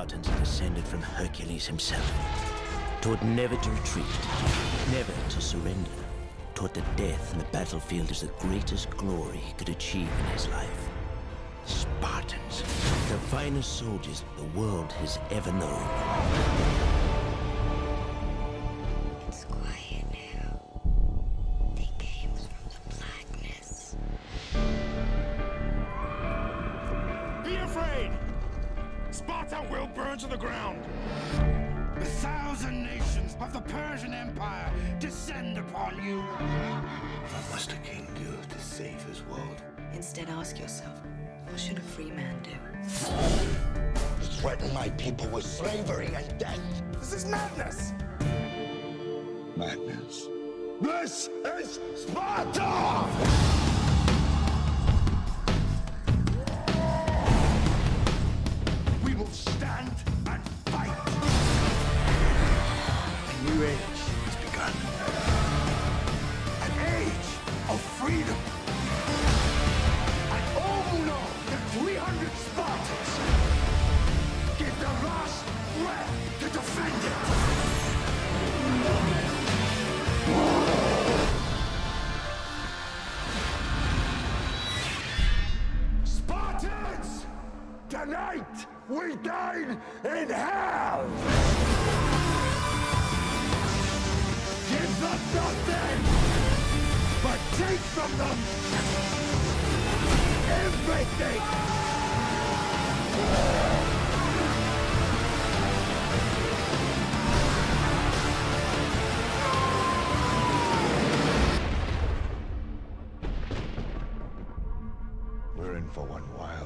Spartans are descended from Hercules himself. Taught never to retreat, never to surrender. Taught that death in the battlefield is the greatest glory he could achieve in his life. Spartans, the finest soldiers the world has ever known. It's quiet now. They came from the blackness. Be afraid! Sparta will burn to the ground! The 1,000 nations of the Persian Empire descend upon you! What must a king do to save his world? Instead, ask yourself, what should a free man do? Threaten my people with slavery and death. This is madness! Madness. This is Sparta! We will stand and fight! A new age has begun. An age of freedom. And all who know that 300 Spartans give their last breath to defend it. Spartans! Tonight we dine in hell! Give them nothing, but take from them everything! We're in for one wild